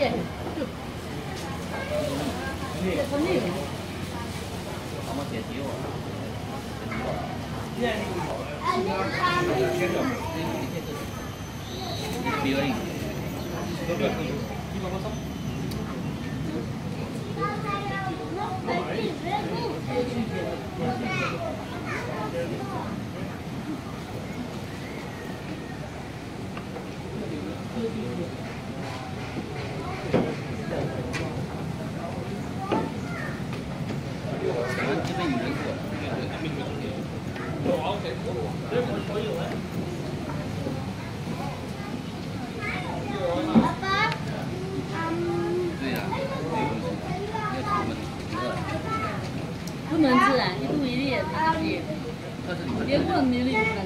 耶，就。这分裂。 我们解题我。比而已。这边有人过。 爸爸， 对呀， 不能吃啊，一度一粒也没东西，连棍没力。